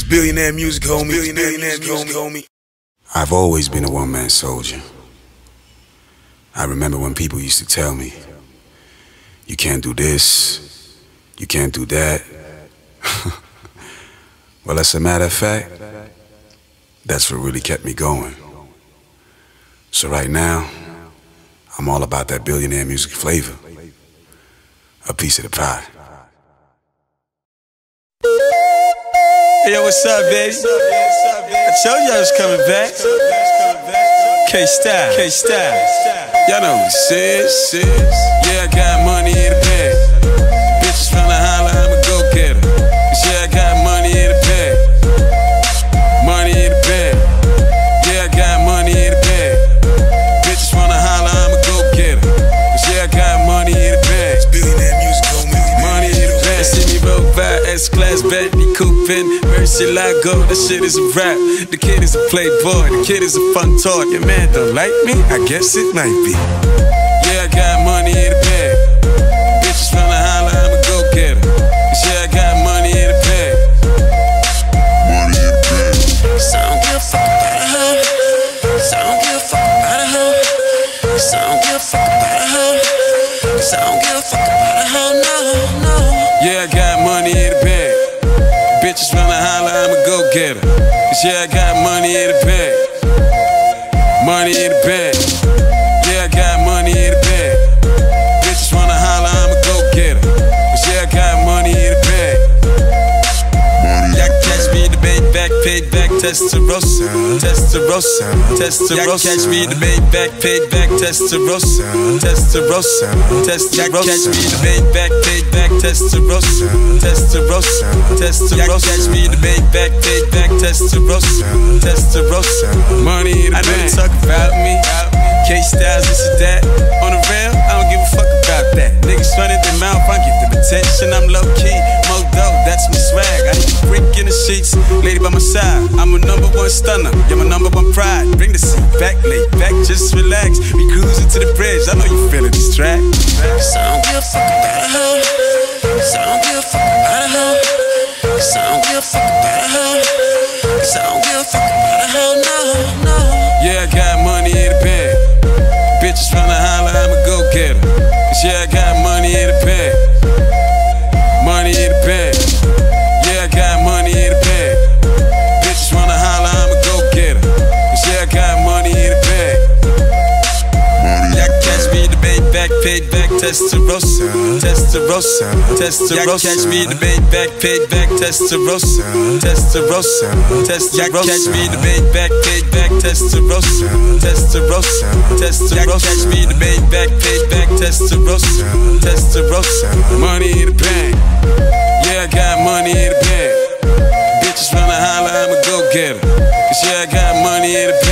billionaire music, homie. Billionaire music, homie. I've always been a one-man soldier. I remember when people used to tell me, you can't do this, you can't do that. Well, as a matter of fact, that's what really kept me going. So right now, I'm all about that billionaire music flavor. A piece of the pie. Hey, yo, what's up, baby? I told you I was coming back. K-Style, K-Style. Y'all know what this is. Yeah, I got money in the bag. Bitches tryna holler, I'm a go-getter. Yeah, I got money in the bag. Money in the bag. Yeah, I got money in the bag. Bitches wanna holler, I'm a go-getter. Yeah, I got money in the bag. Billionaire music, homie. Money in the bag. They see me roll by S-Class, Bentley, Coopin', Murcielago, that shit is a rap. The kid is a playboy, the kid is a fun talk. Your man don't like me? I guess it might be. Yeah, I got money in the bag. Bitches tryna holler, I'm a go-getter. Yeah, I got money in the bag. Money in the bag. So I don't give a fuck about a hoe. So I don't give a fuck about a hoe. So I don't give a fuck about a hoe. So I don't give a fuck about a hoe, no. Yeah, I got money in the bag. Bitches tryna holler, I'm a go-getter. Yeah, I got money in the bag. Money in the bag. Yeah, I got money in the bag. Bitches wanna holler, I'm a go-getter. Yeah, I got money in the bag. Y'all catch me in the Maybach, paid back, Testarossa, Testarossa, Testarossa. Y'all catch me in the Maybach, paid back, Testarossa, Testarossa, Testarossa. Y'all catch me in the Maybach, paid back, Testarossa, Testarossa, Testarossa. Y'all catch me in the Maybach, paid back, Testarossa, Testarossa. Money in the bank. I know you talk about me, K-Styles, this and that. On the rail, I don't give a fuck about that. Niggas running their mouth, I give them attention. I'm low-key, Modo, that's my swag. I hit the brick in the sheets, lady by my side. I'm a #1 stunner, you're my #1 pride. Bring the seat back, lay back, just relax. We cruising to the bridge, I know you feeling this track. So I don't give a fuck about a hoe. So I don't give a fuck about a hoe. So I don't give a fuck about a hoe. So I don't give a fuck about a hoe, no. Yeah, I got money in the bag. Bitches tryna holler, I'm a go-getter. Yeah, I got money in the bag. Money in the bag. Yeah, I got money in the bag. Bitches wanna holler, I'm a go-getter. Yeah, I got money in the bag. Y'all catch me in the Maybach, paid back, Testarossa, Testarossa, Testarossa. Y'all catch me in the Maybach, paid back, Testarossa, Testarossa, Testarossa. Y'all catch me in the Maybach, paid back, Testarossa, Testarossa, Testarossa. Y'all catch me in the Maybach, paid back, Testarossa, Testarossa. Money in the bank. Yeah, I got money in the bank. Bitches wanna holler, I'm a go-getter. Yeah, I got money in the bank.